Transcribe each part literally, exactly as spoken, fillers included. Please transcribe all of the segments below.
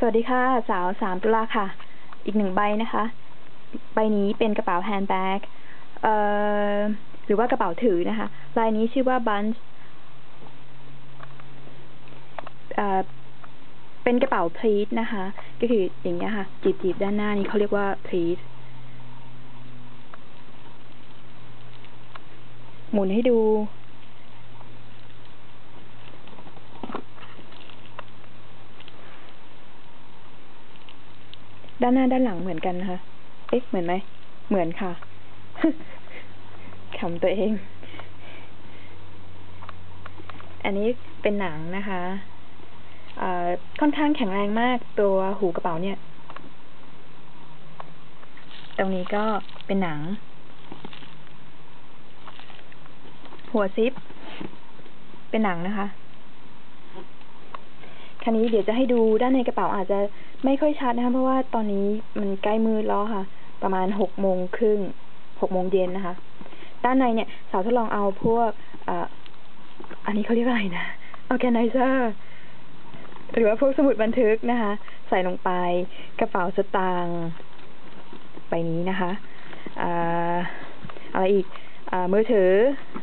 สวัสดีค่ะสาวสามตุลาค่ะอีกหนึ่งใบนะคะใบนี้เป็นกระเป๋าแฮนด์แบ็กเอ่อหรือว่ากระเป๋าถือนะคะลายนี้ชื่อว่า Bunch เอ่อเป็นกระเป๋า pleat นะคะก็คืออย่างเงี้ยค่ะจีบๆด้านหน้านี้เขาเรียกว่า pleat หมุนให้ดูด้านหน้าด้านหลังเหมือนกันนะคะเอ๊ะเหมือนไหมเหมือนค่ะ ขำตัวเองอันนี้เป็นหนังนะคะค่อนข้างแข็งแรงมากตัวหูกระเป๋าเนี่ยตรงนี้ก็เป็นหนังหัวซิปเป็นหนังนะคะคราวนี้เดี๋ยวจะให้ดูด้านในกระเป๋าอาจจะไม่ค่อยชัดนะคะเพราะว่าตอนนี้มันใกล้มืดแล้วค่ะประมาณหกโมงครึ่งหกโมงเย็นนะคะด้านในเนี่ยสาวทดลองเอาพวกอ่าอันนี้เขาเรียกอะไรนะ organizer หรือว่าพวกสมุดบันทึกนะคะใส่ลงไปกระเป๋าสตางค์ใบนี้นะคะอ่าอะไรอีกอ่ามือถือ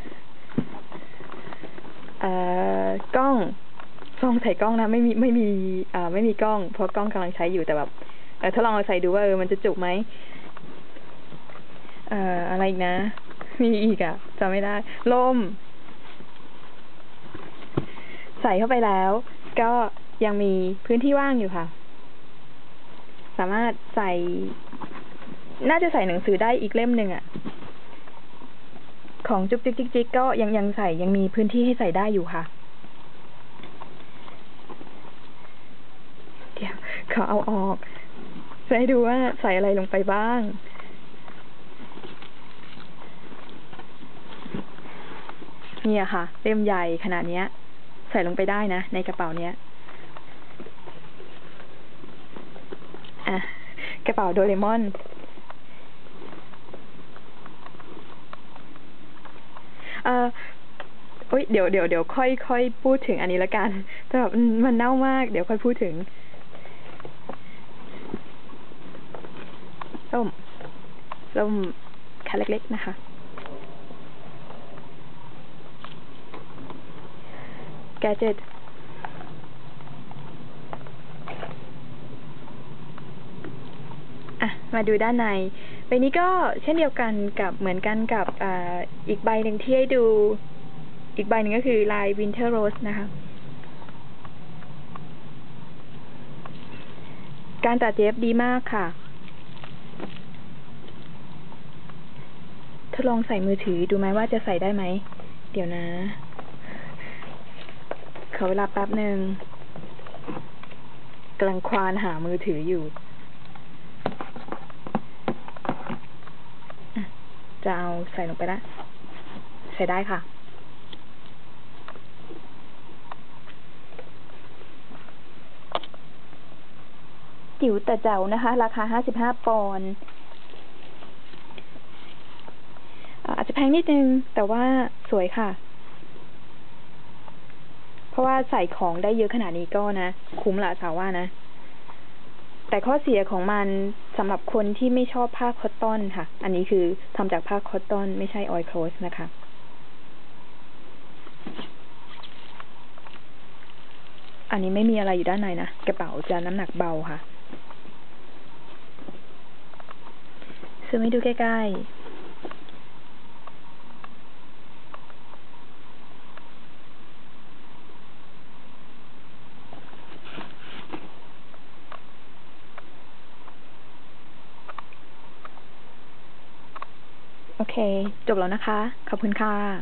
อ่ากล้องซองใส่กล้องนะไม่มีไม่มีอ่าไม่มีกล้องเพราะกล้องกำลังใช้อยู่แต่แบบเออถ้าลองเอาใส่ดูว่าเออมันจะจุไหมเอ่ออะไรอีกนะมีอีกอ่ะจำไม่ได้ล่มใส่เข้าไปแล้วก็ยังมีพื้นที่ว่างอยู่ค่ะสามารถใส่น่าจะใส่หนังสือได้อีกเล่มหนึ่งอ่ะของจุ๊กจิ๊กจิ๊กจิ๊กก็ยังยังใส่ยังมีพื้นที่ให้ใส่ได้อยู่ค่ะเดี๋ยวขอเอาออกจะให้ดูว่าใส่อะไรลงไปบ้างเนี่ยค่ะเล่มใหญ่ขนาดนี้ใส่ลงไปได้นะในกระเป๋าเนี้ยอ่ะกระเป๋าโดเรมอนเอ่อโอ๊ยเดี๋ยวเดี๋ยวเดี๋ยวค่อยค่อยพูดถึงอันนี้ละกันแต่แบบมันเน่ามากเดี๋ยวค่อยพูดถึงส้มส้มคันเล็กๆนะคะแกเจ็ตอ่ะมาดูด้านในใบนี้ก็เช่นเดียวกันกับเหมือนกันกับอ่าอีกใบหนึ่งที่ให้ดูอีกใบหนึ่งก็คือลาย Winter Rose นะคะการตัดเย็บดีมากค่ะทดลองใส่มือถือดูไหมว่าจะใส่ได้ไหมเดี๋ยวนะขอเวลาแป๊บหนึ่งกำลังควานหามือถืออยู่จะเอาใส่ลงไปละใส่ได้ค่ะจิ๋วแต่เจ๋วนะคะราคาห้าสิบห้าปอนด์อาจจะแพงนิดนึงแต่ว่าสวยค่ะเพราะว่าใส่ของได้เยอะขนาดนี้ก็นะคุ้มละสาวว่านะแต่ข้อเสียของมันสำหรับคนที่ไม่ชอบผ้าคอตตอนค่ะอันนี้คือทำจากผ้าคอตตอนไม่ใช่ออยล์โคลธนะคะอันนี้ไม่มีอะไรอยู่ด้านในนะกระเป๋าจะน้ำหนักเบาค่ะซูมให้ดูใกล้ๆโอเคจบแล้วนะคะขอบคุณค่ะ